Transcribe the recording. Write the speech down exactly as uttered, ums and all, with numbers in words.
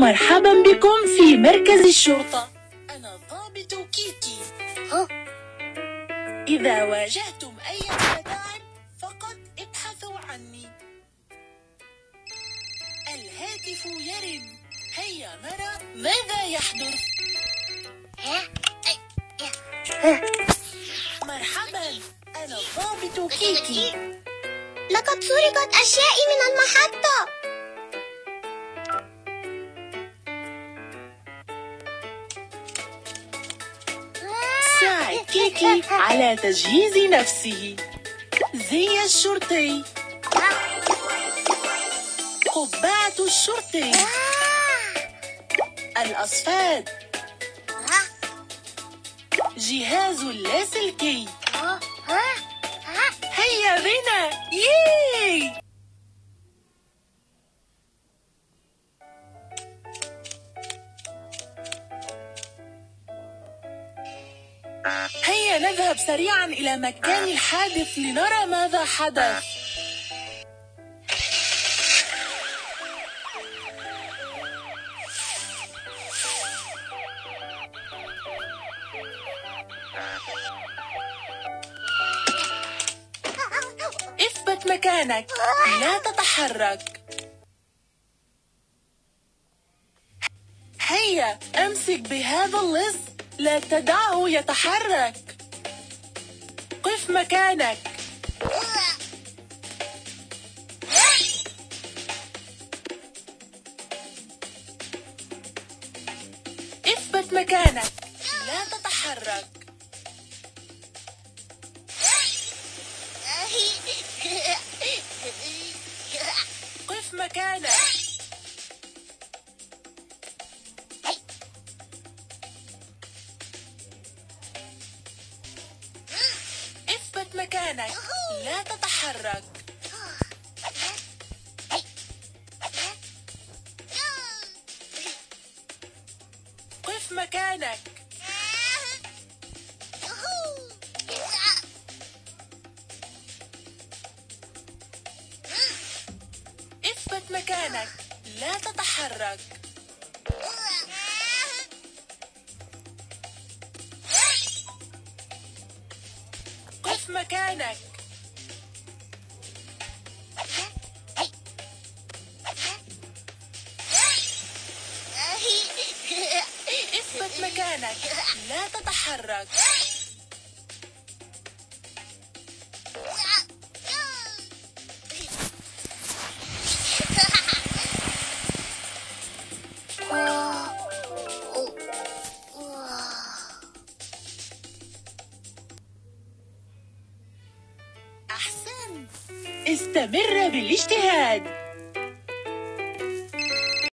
مرحبا بكم في مركز الشرطة. أنا ضابط كيكي. ها؟ إذا واجهتم أي متاعب فقط ابحثوا عني. الهاتف يرن. هيا نرى ماذا يحدث. مرحبا، أنا ضابط كيكي. لقد سرقت أشيائي من المحطة. ساعد كيكي على تجهيز نفسه. زي الشرطي، قبعة الشرطي، الأصفاد، جهاز اللاسلكي. هيا بنا، ياي! هيا نذهب سريعا إلى مكان الحادث لنرى ماذا حدث. اثبت مكانك، لا تتحرك. هيا امسك بهذا اللص، لا تدعه يتحرك. قف مكانك. اثبت مكانك، لا تتحرك. قف مكانك. اثبت مكانك، لا تتحرك. قف مكانك. اثبت مكانك، لا تتحرك. قف مكانك. اثبت مكانك، لا تتحرك. أحسنت. استمر بالاجتهاد.